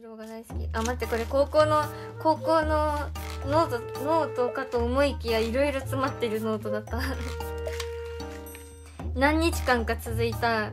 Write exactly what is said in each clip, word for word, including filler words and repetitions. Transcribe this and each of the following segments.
色が大好き。あ、待って、これ高校の高校のノートノートかと思いきやいろいろ詰まってるノートだった何日間か続いた。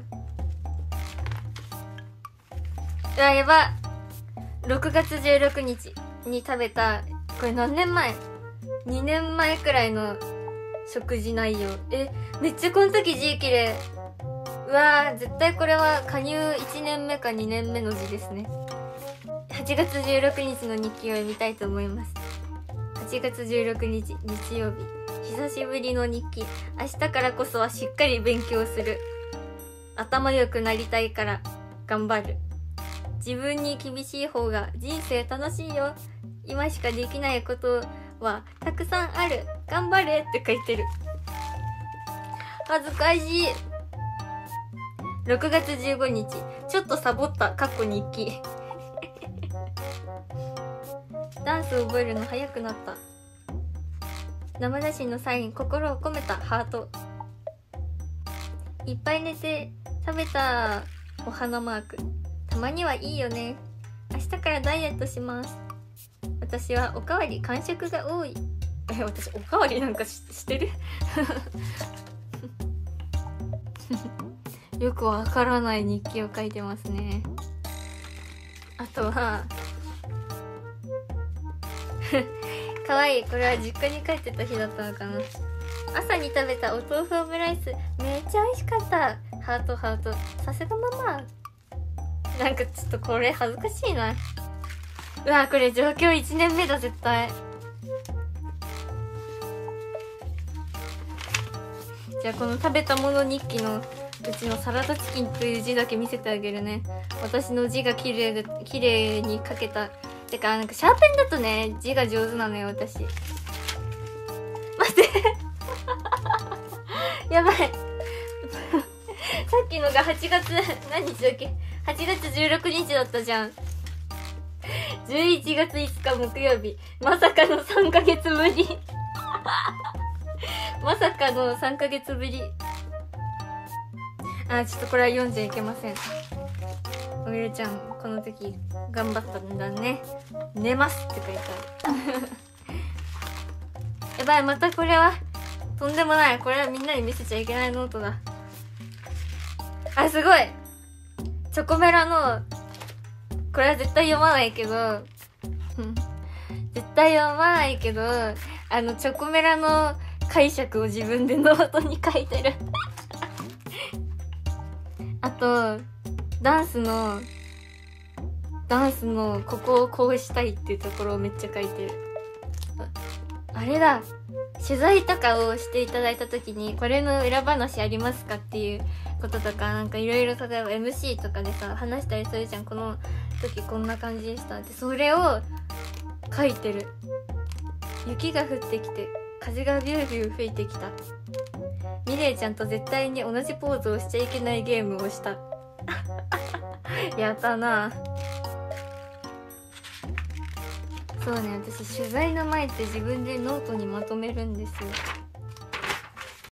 うわ、やば。ろくがつじゅうろくにちに食べた、これ何年前 ?に 年前くらいの食事内容。え、めっちゃこの時字綺麗。うわー、絶対これは加入いちねんめかにねんめの字ですね。はちがつじゅうろくにちの日記を読みたいと思います。はちがつじゅうろくにち日曜日。久しぶりの日記。明日からこそはしっかり勉強する。頭良くなりたいから頑張る。自分に厳しい方が人生楽しいよ。今しかできないことはたくさんある。頑張れって書いてる。恥ずかしい。ろくがつじゅうごにち、ちょっとサボったかっこ日記。ダンスを覚えるの早くなった。生写真のサイン、心を込めたハート。いっぱい寝て食べたお花マーク。たまにはいいよね。明日からダイエットします。私はおかわり間食が多い。え、私おかわりなんか し, してるよくわからない日記を書いてますね。あとはかわいい。これは実家に帰ってた日だったのかな。朝に食べたお豆腐オムライスめっちゃ美味しかった。ハートハート。さすがママ。なんかちょっとこれ恥ずかしいな。うわ、これ上京いちねんめだ絶対。じゃあこの食べたもの日記のうちのサラダチキンという字だけ見せてあげるね。私の字が綺麗で綺麗に書けた。てかなんかシャーペンだとね字が上手なのよ私。待ってやばいさっきのがはちがつ何日だっけ、はちがつじゅうろくにちだったじゃん。じゅういちがついつか木曜日。まさかのさんかげつぶりまさかのさんかげつぶり。あ、ちょっとこれは読んじゃいけません。おげるちゃんこの時頑張ったんだね。寝ますって書いてあるやばい、またこれはとんでもない。これはみんなに見せちゃいけないノートだ。あ、すごい。チョコメラのこれは絶対読まないけど絶対読まないけどあのチョコメラの解釈を自分でノートに書いてるあとダンスのダンスのここをこうしたいっていうところをめっちゃ書いてる。 あ, あれだ、取材とかをしていただいた時にこれの裏話ありますかっていうこととか、なんかいろいろ例えば エムシー とかでさ話したりするじゃん。この時こんな感じでしたって、それを書いてる。雪が降ってきて風がビュービュー吹いてきた。ミレイちゃんと絶対に同じポーズをしちゃいけないゲームをしたやったな。そうね、私取材の前って自分でノートにまとめるんですよ。